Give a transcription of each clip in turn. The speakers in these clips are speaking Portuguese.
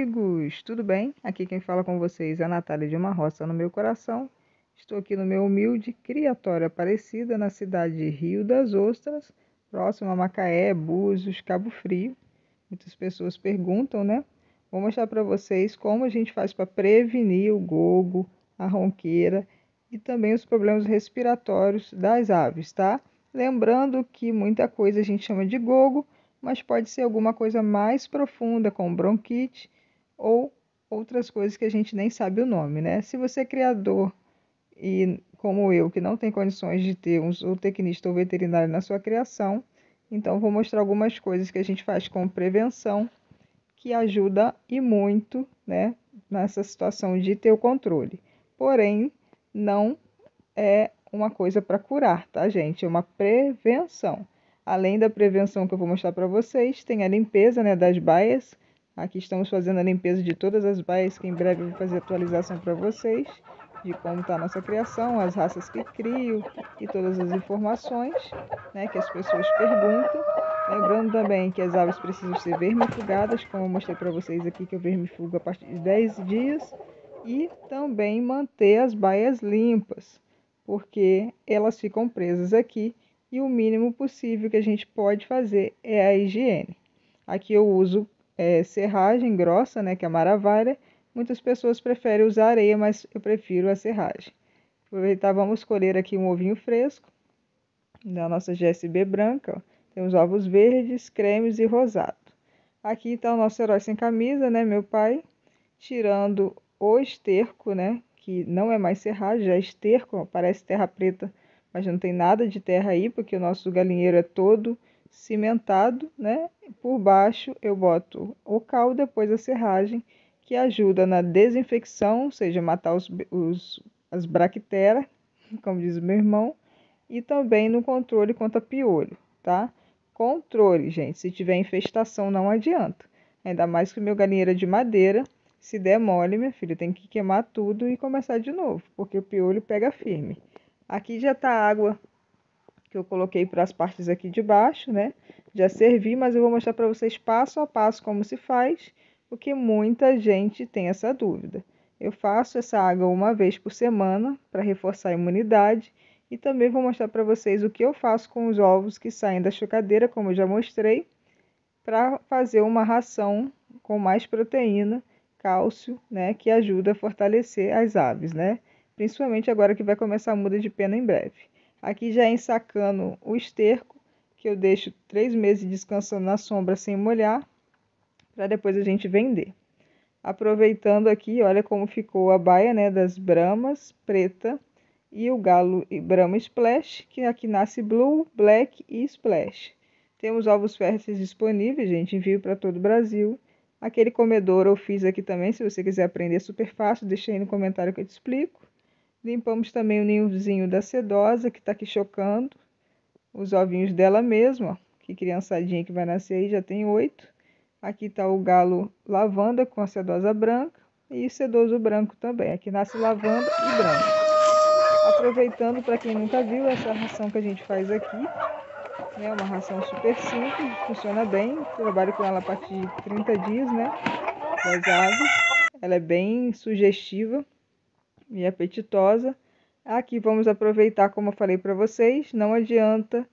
amigos, tudo bem? Aqui quem fala com vocês é a Natália de Uma Roça no Meu Coração. Estou aqui no meu humilde criatório Aparecida, na cidade de Rio das Ostras, próximo a Macaé, Búzios, Cabo Frio. Muitas pessoas perguntam, né? Vou mostrar para vocês como a gente faz para prevenir o gogo, a ronqueira e também os problemas respiratórios das aves, tá? Lembrando que muita coisa a gente chama de gogo, mas pode ser alguma coisa mais profunda, como bronquite ou outras coisas que a gente nem sabe o nome, né? Se você é criador e, como eu, que não tem condições de ter um zootecnista ou veterinário na sua criação, então vou mostrar algumas coisas que a gente faz com prevenção que ajuda e muito, né, nessa situação de ter o controle. Porém, não é uma coisa para curar, tá, gente? É uma prevenção. Além da prevenção que eu vou mostrar para vocês, tem a limpeza, né, das baias. Aqui estamos fazendo a limpeza de todas as baias, que em breve eu vou fazer atualização para vocês de como está a nossa criação, as raças que crio e todas as informações, né, que as pessoas perguntam. Lembrando também que as aves precisam ser vermifugadas, como eu mostrei para vocês aqui, que eu vermifugo a partir de 10 dias. E também manter as baias limpas, porque elas ficam presas aqui e o mínimo possível que a gente pode fazer é a higiene. Aqui eu uso serragem grossa, né, que é a maravilha. Muitas pessoas preferem usar areia, mas eu prefiro a serragem. Aproveitar, vamos colher aqui um ovinho fresco da nossa GSB branca. Ó. Temos ovos verdes, cremes e rosado. Aqui está o nosso herói sem camisa, né, meu pai, tirando o esterco, né, que não é mais serragem, já é esterco, ó, parece terra preta, mas não tem nada de terra aí, porque o nosso galinheiro é todo cimentado, né? Por baixo eu boto o cal, depois a serragem, que ajuda na desinfecção, ou seja, matar as bactérias, como diz o meu irmão, e também no controle contra piolho, tá? Controle, gente, se tiver infestação não adianta. Ainda mais que o meu galinheiro é de madeira, se der mole, minha filha, tem que queimar tudo e começar de novo, porque o piolho pega firme. Aqui já tá a água que eu coloquei para as partes aqui de baixo, né? Já servi, mas eu vou mostrar para vocês passo a passo como se faz, porque muita gente tem essa dúvida. Eu faço essa água uma vez por semana para reforçar a imunidade e também vou mostrar para vocês o que eu faço com os ovos que saem da chocadeira, como eu já mostrei, para fazer uma ração com mais proteína, cálcio, né, que ajuda a fortalecer as aves, né? Principalmente agora que vai começar a muda de pena em breve. Aqui já ensacando o esterco, que eu deixo 3 meses descansando na sombra sem molhar, para depois a gente vender. Aproveitando aqui, olha como ficou a baia, né, das bramas preta e o galo Brahma Splash, que aqui nasce Blue, Black e Splash. Temos ovos férteis disponíveis, gente, envio para todo o Brasil. Aquele comedouro eu fiz aqui também, se você quiser aprender, super fácil, deixa aí no comentário que eu te explico. Limpamos também o ninhozinho da sedosa, que está aqui chocando. Os ovinhos dela mesma, ó, que criançadinha que vai nascer aí, já tem 8. Aqui está o galo lavanda com a sedosa branca e sedoso branco também. Aqui nasce lavanda e branco. Aproveitando, para quem nunca viu, essa ração que a gente faz aqui, né, uma ração super simples, funciona bem. Trabalho com ela a partir de 30 dias, né, das aves. Ela é bem sugestiva e apetitosa. Aqui vamos aproveitar, como eu falei para vocês, não adianta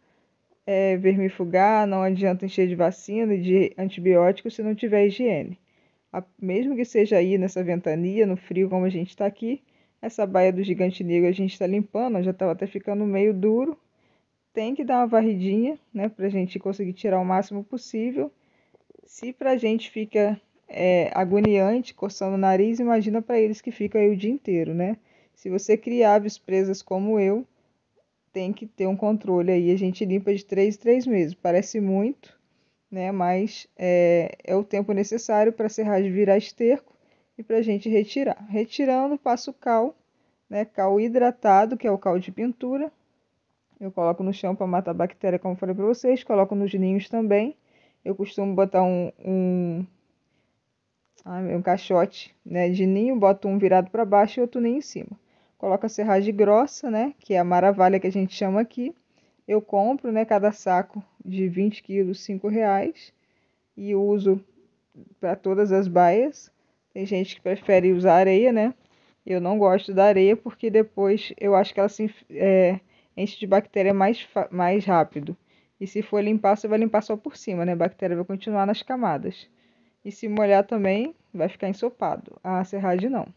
vermifugar, não adianta encher de vacina e de antibióticos se não tiver higiene. Mesmo que seja aí nessa ventania, no frio como a gente está aqui, essa baia do gigante negro a gente está limpando, já estava até ficando meio duro. Tem que dar uma varridinha, né, para a gente conseguir tirar o máximo possível. Se para a gente fica agoniante, coçando o nariz, imagina para eles que ficam aí o dia inteiro, né? Se você cria aves presas como eu, tem que ter um controle aí. A gente limpa de 3 em 3 meses. Parece muito, né? Mas é o tempo necessário para a serragem virar esterco e para a gente retirar. Retirando, passo o cal, né? Cal hidratado, que é o cal de pintura. Eu coloco no chão para matar a bactéria, como eu falei para vocês. Coloco nos ninhos também. Eu costumo botar um caixote, né, de ninho, boto um virado para baixo e outro ninho em cima. Coloco a serragem grossa, né, que é a maravilha que a gente chama aqui. Eu compro, né, cada saco de 20 quilos, R$ 5, e uso para todas as baias. Tem gente que prefere usar areia, né? Eu não gosto da areia porque depois eu acho que ela enche de bactéria mais rápido. E se for limpar, você vai limpar só por cima, né? A bactéria vai continuar nas camadas. E se molhar também, vai ficar ensopado. A serragem não.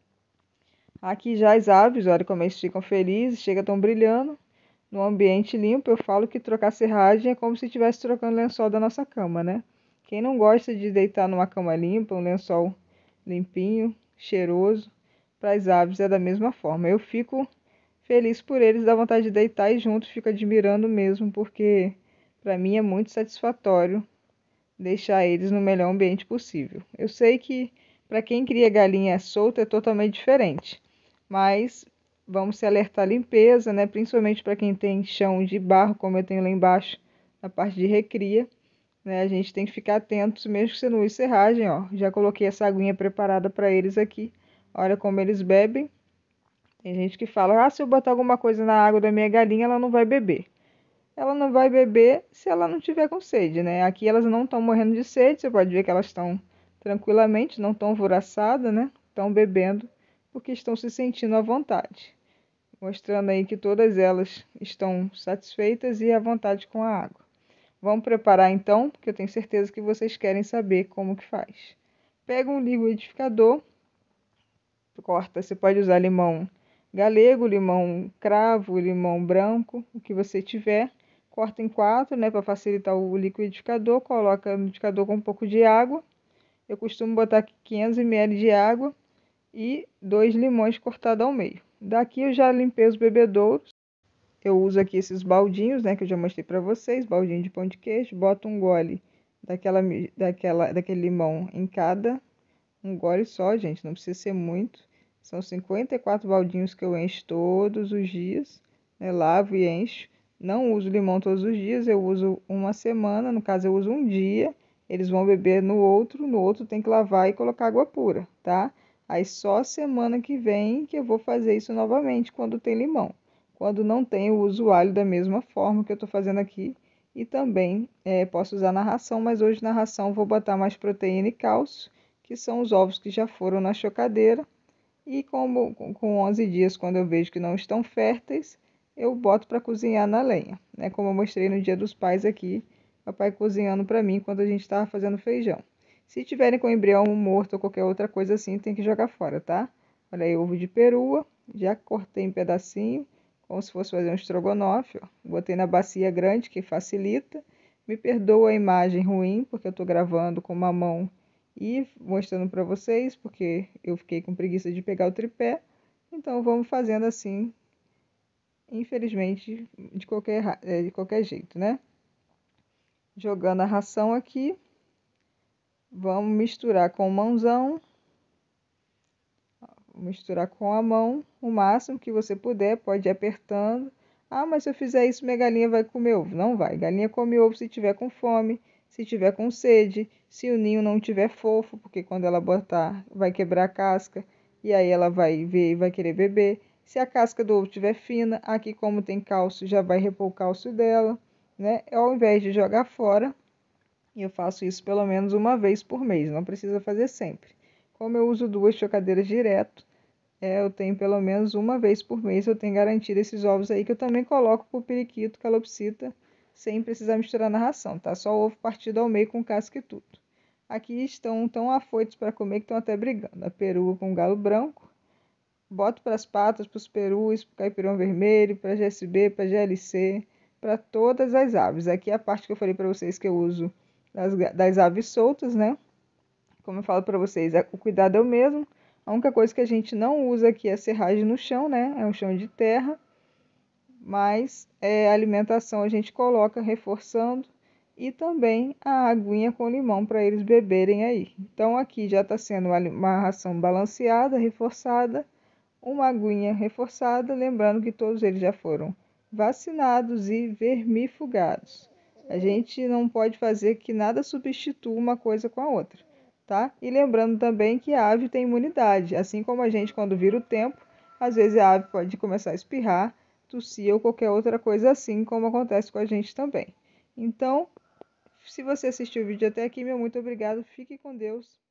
Aqui já as aves, olha como eles ficam felizes, chega tão brilhando. No ambiente limpo, eu falo que trocar serragem é como se estivesse trocando lençol da nossa cama, né? Quem não gosta de deitar numa cama limpa, um lençol limpinho, cheiroso, para as aves é da mesma forma. Eu fico feliz por eles, dá vontade de deitar e junto fico admirando mesmo, porque para mim é muito satisfatório deixar eles no melhor ambiente possível. Eu sei que para quem cria galinha solta é totalmente diferente, mas vamos se alertar à limpeza, né? Principalmente para quem tem chão de barro, como eu tenho lá embaixo, na parte de recria, né? A gente tem que ficar atentos, mesmo que você não use serragem, ó. Já coloquei essa aguinha preparada para eles aqui. Olha como eles bebem. Tem gente que fala, se eu botar alguma coisa na água da minha galinha, ela não vai beber. Ela não vai beber se ela não tiver com sede, né? Aqui elas não estão morrendo de sede, você pode ver que elas estão tranquilamente, não estão alvoroçadas, né? Estão bebendo porque estão se sentindo à vontade, mostrando aí que todas elas estão satisfeitas e à vontade com a água. Vamos preparar então, porque eu tenho certeza que vocês querem saber como que faz. Pega um liquidificador, corta, você pode usar limão galego, limão cravo, limão branco, o que você tiver. Corta em 4, né, para facilitar o liquidificador. Coloca no liquidificador com um pouco de água. Eu costumo botar 500 ml de água e 2 limões cortados ao meio. Daqui eu já limpei os bebedouros. Eu uso aqui esses baldinhos, né, que eu já mostrei para vocês, baldinho de pão de queijo. Boto um gole daquele limão em cada, um gole só, gente, não precisa ser muito. São 54 baldinhos que eu encho todos os dias, né? Lavo e encho. Não uso limão todos os dias, eu uso uma semana, no caso eu uso um dia. Eles vão beber no outro tem que lavar e colocar água pura, tá? Aí só semana que vem que eu vou fazer isso novamente, quando tem limão. Quando não tem, eu uso o alho da mesma forma que eu tô fazendo aqui. E também posso usar na ração, mas hoje na ração vou botar mais proteína e cálcio, que são os ovos que já foram na chocadeira. E como com 11 dias, quando eu vejo que não estão férteis, eu boto para cozinhar na lenha, né? Como eu mostrei no Dia dos Pais aqui, papai cozinhando para mim quando a gente estava fazendo feijão. Se tiverem com embrião morto ou qualquer outra coisa assim, tem que jogar fora, tá? Olha aí, ovo de perua, já cortei em pedacinho, como se fosse fazer um estrogonofe, ó. Botei na bacia grande, que facilita. Me perdoa a imagem ruim, porque eu estou gravando com uma mão e mostrando para vocês, porque eu fiquei com preguiça de pegar o tripé. Então vamos fazendo assim, infelizmente, de qualquer jeito, né? Jogando a ração aqui, vamos misturar com mãozão, misturar com a mão, o máximo que você puder, pode ir apertando. Mas se eu fizer isso, minha galinha vai comer ovo. Não vai, galinha come ovo se tiver com fome, se tiver com sede, se o ninho não tiver fofo, porque quando ela botar, vai quebrar a casca, e aí ela vai ver e vai querer beber. Se a casca do ovo estiver fina, aqui como tem cálcio, já vai repor o cálcio dela, né? Ao invés de jogar fora, eu faço isso pelo menos uma vez por mês, não precisa fazer sempre. Como eu uso 2 chocadeiras direto, eu tenho pelo menos uma vez por mês, eu tenho garantido esses ovos aí, que eu também coloco pro periquito, calopsita, sem precisar misturar na ração, tá? Só o ovo partido ao meio com casca e tudo. Aqui estão tão afoitos para comer que estão até brigando. A perua com o galo branco. Boto para as patas, para os perus, para o caipirão vermelho, para GSB, para GLC, para todas as aves. Aqui é a parte que eu falei para vocês que eu uso das aves soltas, né? Como eu falo para vocês, o cuidado é o mesmo. A única coisa que a gente não usa aqui é serragem no chão, né? É um chão de terra. Mas a alimentação a gente coloca reforçando. E também a aguinha com limão para eles beberem aí. Então aqui já está sendo uma ração balanceada, reforçada. Uma aguinha reforçada, lembrando que todos eles já foram vacinados e vermifugados. A gente não pode fazer que nada substitua uma coisa com a outra, tá? E lembrando também que a ave tem imunidade, assim como a gente, quando vira o tempo, às vezes a ave pode começar a espirrar, tossir ou qualquer outra coisa assim, como acontece com a gente também. Então, se você assistiu o vídeo até aqui, meu muito obrigado, fique com Deus.